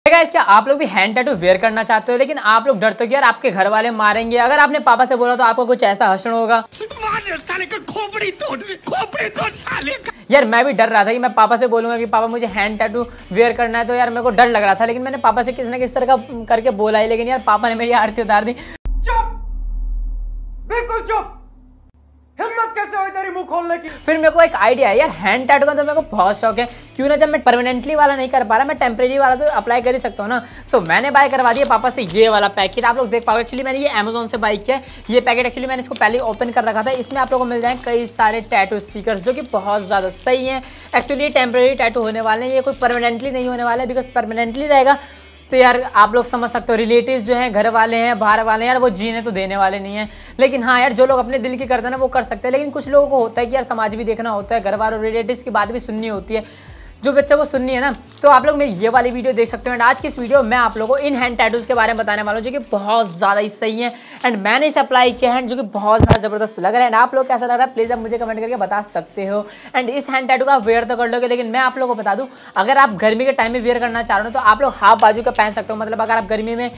Guys, क्या आप लोग भी हैंड टैटू वेयर करना चाहते हो लेकिन आप लोग डरते हो कि यार आपके घर वाले मारेंगे? अगर आपने पापा से बोला तो आपको कुछ ऐसा हंसना होगा, साले का खोपड़ी तोड़ साले का। यार मैं भी डर रहा था कि मैं पापा से बोलूंगा कि पापा मुझे हैंड टैटू वेयर करना है, तो यार मेरे को डर लग रहा था। लेकिन मैंने पापा से किसी ना किस तरह का करके बोला ही, लेकिन यार पापा ने मेरी आरती उतार दी। चुप, बिल्कुल चुप। हिम्मत कैसे हुई तेरी मुंह खोलने की? फिर मेरे को एक आइडिया है यार, हैंड टैटू का तो मेरे को बहुत शौक है, क्यों ना जब मैं परमानेंटली वाला नहीं कर पा रहा, मैं टेम्परेरी वाला तो अप्लाई कर ही सकता हूँ ना। सो मैंने बाय करवा दिया पापा से ये वाला पैकेट। आप लोग देख पाओगे, एक्चुअली मैंने ये अमेजोन से बाय किया है। ये पैकेट एक्चुअली मैंने इसको पहले ओपन कर रखा था। इसमें आप लोगों को मिल जाएंगे कई सारे टैटू स्टिकर्स जो कि बहुत ज़्यादा सही हैं। एक्चुअली ये टेम्परेरी टैटू होने वाले हैं, ये कोई परमानेंटली नहीं होने वाला है, बिकॉज परमानेंटली रहेगा तो यार आप लोग समझ सकते हो, रिलेटिव्स जो हैं, घर वाले हैं, बाहर वाले हैं, यार वो जीने तो देने वाले नहीं हैं। लेकिन हाँ यार, जो लोग अपने दिल की करते हैं ना वो कर सकते हैं। लेकिन कुछ लोगों को होता है कि यार समाज भी देखना होता है, घर वालों रिलेटिव्स की बात भी सुननी होती है, जो बच्चों को सुननी है ना। तो आप लोग मेरी ये वाली वीडियो देख सकते हो। एंड आज की इस वीडियो में मैं आप लोगों को इन हैंड टैटूज के बारे में बताने वाला हूँ, जो कि बहुत ज़्यादा ही सही है। एंड मैंने इसे अप्लाई किया है, जो कि बहुत ज़्यादा ज़बरदस्त लग रहा है। एंड आप लोग कैसा लग रहा है प्लीज़ आप मुझे कमेंट करके बता सकते हो। एंड इस हैंड टैटू का आप वेयर तो कर लोगे, लेकिन मैं आप लोगों को बता दूँ, अगर आप गर्मी के टाइम में वेयर करना चाह रहे हो तो आप लोग हाफ बाजू का पहन सकते हो। मतलब अगर आप गर्मी में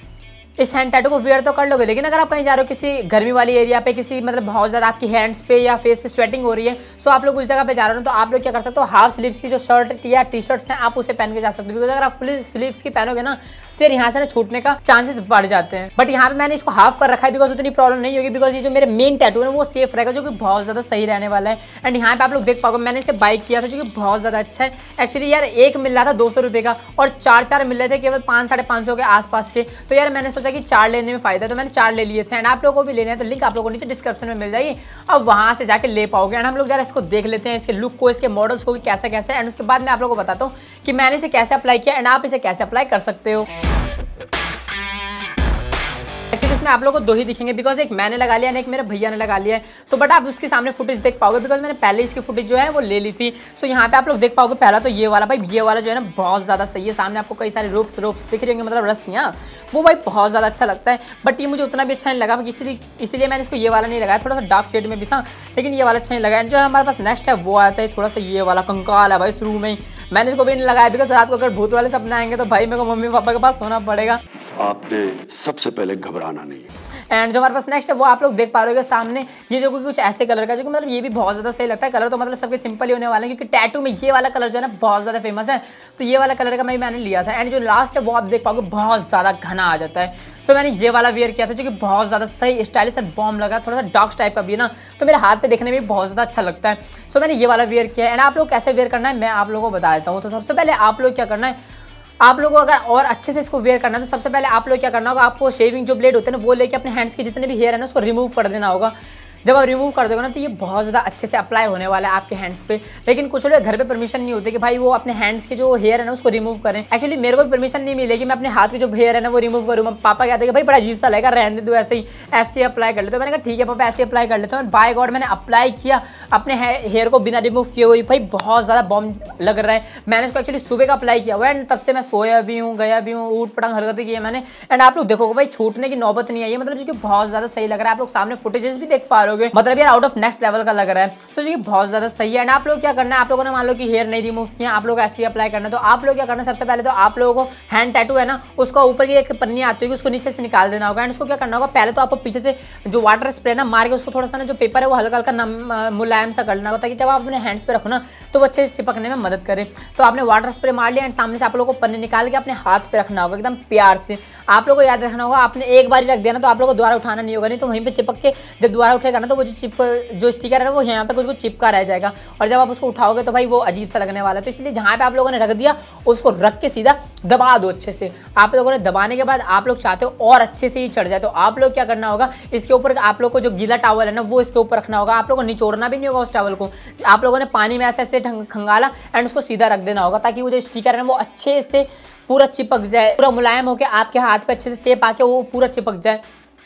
इस हैंड टैटू को वेयर तो कर लोगे, लेकिन अगर आप कहीं जा रहे हो किसी गर्मी वाली एरिया पे, किसी मतलब बहुत ज़्यादा आपकी हैंड्स पे या फेस पे स्वेटिंग हो रही है, सो आप लोग उस जगह पे जा रहे हो, तो आप लोग क्या कर सकते हो, हाफ स्लीव्स की जो शर्ट या टी शर्ट्स हैं आप उसे पहन के जा सकते हो। बिकॉज अगर आप फुल स्लीव्स की पहनोगे ना तो यार यहाँ से ना छूटने का चांसेस बढ़ जाते हैं। बट यहाँ पे मैंने इसको हाफ कर रखा है बिकॉज उतनी प्रॉब्लम नहीं होगी, बिकॉज ये जो मेरे मेन टैटू है वो सेफ रहेगा, जो कि बहुत ज़्यादा सही रहने वाला है। एंड यहाँ पे आप लोग देख पाओगे मैंने इसे बाय किया था, जो कि बहुत ज़्यादा अच्छा है। एक्चुअली यार एक मिल रहा था 200 रुपये का, और चार मिल रहे थे केवल 500-550 के आसपास के। तो यार मैंने सोचा कि 4 लेने में फायदा है, तो मैंने 4 ले लिए थे। एंड आप लोगों को भी लेने हैं तो लिंक आप लोगों को नीचे डिस्क्रिप्शन में मिल जाएगी, अब वहाँ से जाके ले पाओगे। एंड हम लोग जरा इसको देख लेते हैं, इसके लुक को, इसके मॉडल्स को, कैसा कैसा है। एंड उसके बाद मैं आप लोगों को बताता हूँ कि मैंने इसे कैसे अप्लाई किया एंड आप इसे कैसे अप्लाई कर सकते हो। एक्चुअली इसमें आप लोगों को 2 ही दिखेंगे, बिकॉज एक मैंने लगा लिया और एक मेरे भैया ने लगा लिया है। सो बट आप उसके सामने फुटेज देख पाओगे, बिकॉज मैंने पहले इसकी फुटेज जो है वो ले ली थी। सो यहाँ पे आप लोग देख पाओगे, पहला तो ये वाला, भाई ये वाला जो है ना बहुत ज़्यादा सही है। सामने आपको कई सारे रोप्स दिख रही होंगे, मतलब रस्सियाँ, वो भाई बहुत ज़्यादा अच्छा लगता है। बट ये मुझे उतना भी अच्छा नहीं लगा, इसलिए मैंने इसको ये वाला नहीं लगाया। थोड़ा सा डार्क शेड में भी था, लेकिन ये वाला अच्छा नहीं लगा। एंड जो हमारे पास नेक्स्ट है वो आता है थोड़ा सा ये वाला कंकाल है भाई, शुरू में ही मैंने इसको भी नहीं लगाया, बिकॉज रात को अगर भूत वाले सपने आएंगे तो भाई मेरे को मम्मी पापा के पास सोना पड़ेगा। आपने सबसे पहले घबराना नहीं है। एंड जो हमारे पास नेक्स्ट है वो आप लोग देख पा रहे हो सामने, ये जो कुछ ऐसे कलर का, जो कि मतलब ये भी बहुत ज़्यादा सही लगता है। कलर तो मतलब सबके सिंपल ही होने वाले हैं, क्योंकि टैटू में ये वाला कलर जो है ना बहुत ज़्यादा फेमस है। तो ये वाला कलर का मैंने लिया था। एंड जो लास्ट है वो आप देख पाओगे बहुत ज़्यादा घना आ जाता है। सो मैंने ये वाला वेयर किया था, जो कि बहुत ज़्यादा सही स्टाइलिश एंड बॉम्ब लगा, थोड़ा सा डार्क टाइप का भी है ना, तो मेरे हाथ पे देखने में भी बहुत ज़्यादा अच्छा लगता है। सो मैंने ये वाला वेयर किया है। एंड आप लोग कैसे वेयर करना है मैं आप लोगों को बता देता हूँ। तो सबसे पहले आप लोग क्या करना है, आप लोगों को अगर और अच्छे से इसको वेयर करना है तो सबसे पहले आप लोग क्या करना होगा, आपको शेविंग जो ब्लेड होते हैं ना वो लेके अपने हैंड्स के जितने भी हेयर है ना उसको रिमूव कर देना होगा। जब आप रिमूव कर दोगे ना तो ये बहुत ज़्यादा अच्छे से अप्लाई होने वाला है आपके हैंड्स पे। लेकिन कुछ लोग घर पे परमिशन नहीं होती कि भाई वो अपने हैंड्स के जो हेयर है ना उसको रिमूव करें। एक्चुअली मेरे को भी परमिशन नहीं मिलेगी मैं अपने हाथ के जो हेयर है ना वो रिमूव करूँ। पापा कहते हैं कि भाई बड़ा अजीब सा लगेगा, रहने दो ऐसे ही अप्लाई कर लेते हो। मैंने कहा ठीक है पापा ऐसे अप्लाई कर लेता हूँ। बाय गॉड मैंने अप्लाई किया अपने हेयर को बिना रिमूव किए हुए, भाई बहुत ज़्यादा बॉम्ब लग रहा है। मैंने इसको एक्चुअली सुबह का अप्लाई किया हुआ है, एंड तब से मैं सोया भी हूँ, गया भी हूँ, ऊट पटांग हरकतें की है मैंने। एंड आप लोग देखोगे भाई छूटने की नौबत नहीं आई है, मतलब जो कि बहुत ज़्यादा सही लग रहा है। आप लोग सामने फुटेजेस भी देख पा रहे हो, मतलब यार आउट ऑफ नेक्स्ट लेवल का लग रहा है। सो ये बहुत ज़्यादा सही है। एंड आप लोग क्या करना है, आप लोगों ने मान लो कि हेयर नहीं रिमूव किया, आप लोग ऐसे ही अप्लाई करना है, तो आप लोग क्या करना है, सबसे पहले तो आप लोगों को हैंड टैटू है ना उसका ऊपर की एक पन्नी आती होगी उसको नीचे से निकाल देना होगा। एंड उसको क्या करना होगा, पहले तो आपको पीछे से जो वाटर स्प्रे ना मार के उसको थोड़ा सा ना जो पेपर है वो हल्का हल्का मुलायम सा करना होगा, ताकि जब आप अपने हैंड्स पे रखो ना तो वो अच्छे से चिपकने में मदद करे। तो आपने वाटर स्प्रे मार लिया एंड सामने से आप लोगों को पन्नी निकाल के अपने हाथ पे रखना होगा एकदम प्यार से। आप लोगों को याद रखना होगा, आपने एक बार ही रख दिया ना तो आप लोगों को दोबारा उठाना नहीं होगा, नहीं तो वहीं पे चिपक के जब दोबारा उठेगा ना तो वो जो स्टिकर है वो यहाँ पे कुछ चिपका रह जाएगा, और जब आप उसको उठाओगे तो भाई वो अजीब सा लगने वाला है। तो इसलिए जहाँ पे आप लोगों ने रख दिया उसको रख के सीधा दबा दो अच्छे से। आप लोगों ने दबाने के बाद आप लोग चाहते हो और अच्छे से ही चढ़ जाए, तो आप लोग क्या करना होगा, इसके ऊपर आप लोग को जो गीला टॉवल है ना वो इसके ऊपर रखना होगा। आप लोगों को निचोड़ना भी नहीं होगा उस टॉवल को, आप लोगों ने पानी में ऐसे खंगाला एंड उसको सीधा रख देना होगा, ताकि वो जो स्टिकर है ना वो अच्छे से पूरा चिपक जाए, पूरा मुलायम होकर आपके हाथ पे अच्छे से शेप आके वो पूरा चिपक जाए।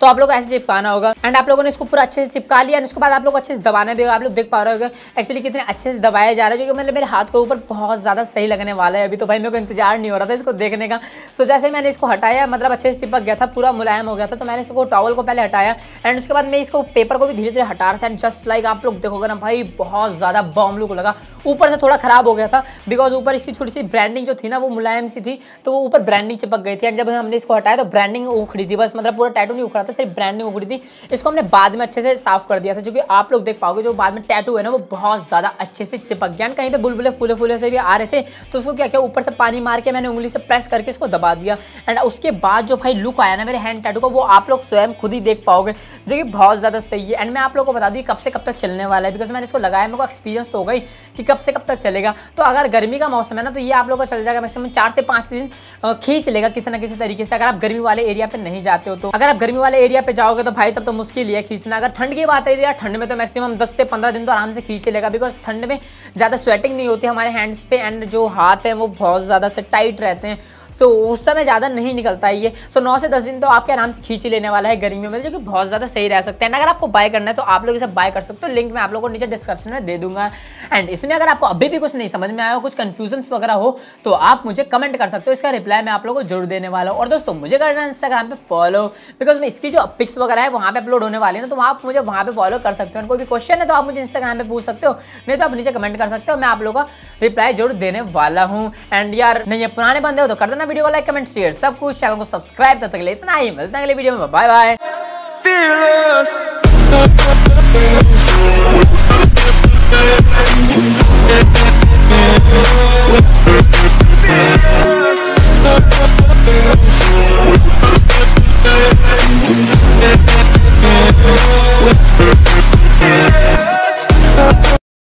तो आप लोग को ऐसे चिपकाना होगा। एंड आप लोगों ने इसको पूरा अच्छे से चिपका लिया। उसके बाद आप लोग अच्छे से दबाना भी होगा। आप लोग देख पा रहे होंगे एक्चुअली कितने अच्छे से दबाया जा रहा है, जो कि मतलब मेरे हाथ के ऊपर बहुत ज़्यादा सही लगने वाला है। अभी तो भाई मेरे को इंतजार नहीं हो रहा था इसको देखने का। सो जैसे मैंने इसको हटाया, मतलब अच्छे से चिपक गया था, पूरा मुलायम हो गया था, तो मैंने इसको टॉवल को पहले हटाया एंड उसके बाद मैं इसको पेपर को भी धीरे धीरे हटा रहा था। एंड जस्ट लाइक आप लोग देखोगे ना भाई, बहुत ज़्यादा बॉम्ब लुक लगा। ऊपर से थोड़ा खराब हो गया था बिकॉज ऊपर इसकी थोड़ी सी ब्रांडिंग जो थी ना वो मुलायम सी थी, तो वो ऊपर ब्रांडिंग चिपक गई थी। एंड जब हमने इसको हटाया तो ब्रांडिंग उखड़ी थी, बस मतलब पूरा टैटू नहीं उखड़ा था, सिर्फ ब्रांडिंग उखड़ी थी। इसको हमने बाद में अच्छे से साफ कर दिया था, जो कि आप लोग देख पाओगे जो बाद में टैटू है ना वो बहुत ज़्यादा अच्छे से चिपक गया। कहीं पे बुलबुले फूले फूले से भी आ रहे थे, तो उसको क्या किया, ऊपर से पानी मार के मैंने उंगली से प्रेस करके इसको दबा दिया। एंड उसके बाद जो भाई लुक आया ना मेरे हैंड टैटू का, वो आप लोग स्वयं खुद ही देख पाओगे, जो कि बहुत ज़्यादा सही है। एंड मैं आप लोग को बता दूँ कब से कब तक चलने वाला है, बिकॉज मैंने इसको लगाया, मेरे को एक्सपीरियंस तो हो गई कि कब से कब तक चलेगा। तो अगर गर्मी का मौसम है ना तो ये आप लोग को चल जाएगा मैक्सिमम 4 से 5 दिन खींच लेगा किसी ना किसी तरीके से, अगर आप गर्मी वाले एरिया पे नहीं जाते हो तो। अगर आप गर्मी वाले एरिया पे जाओगे तो भाई तब तो मुश्किल ही है खींचना। अगर ठंड की बात है तो यार ठंड में तो मैक्सिमम 10 से 15 दिन तो आराम से खींच लेगा, बिकॉज ठंड में ज़्यादा स्वेटिंग नहीं होती हमारे हैंड्स पे एंड जो हाथ हैं वो बहुत ज़्यादा से टाइट रहते हैं, सो उस समय ज़्यादा नहीं निकलता है ये। सो 9 से 10 दिन तो आपके आराम से खींच ही लेने वाला है गर्मियों में, जो कि बहुत ज़्यादा सही रह सकते हैं। अगर आपको बाय करना है तो आप लोग इसे बाय कर सकते हो, लिंक मैं आप लोगों को नीचे डिस्क्रिप्शन में दे दूंगा। एंड इसमें अगर आपको अभी भी कुछ नहीं समझ में आया हो, कुछ कन्फ्यूजन वगैरह हो, तो आप मुझे कमेंट कर सकते हो, इसका रिप्लाई मैं आप लोगों को जरूर देने वाला हूँ। और दोस्तों मुझे करना है इंस्टाग्राम पे फॉलो, बिकॉज मैं इसकी जो पिक्स वगैरह है वहाँ पे अपलोड होने वाली है ना, तो आप मुझे वहाँ पे फॉलो कर सकते हो। कोई भी क्वेश्चन है तो आप मुझे इंस्टाग्राम पे पूछ सकते हो, नहीं तो आप नीचे कमेंट कर सकते हो, मैं आप लोगों का रिप्लाई जरूर देने वाला हूँ। एंड यार नहीं, ये पुराने बंदे हो तो कर देना वीडियो को लाइक, कमेंट, शेयर सब कुछ, चैनल को सब्सक्राइब। तब तक के लिए इतना ही, मिलते हैं अगले वीडियो में, बाय बाय।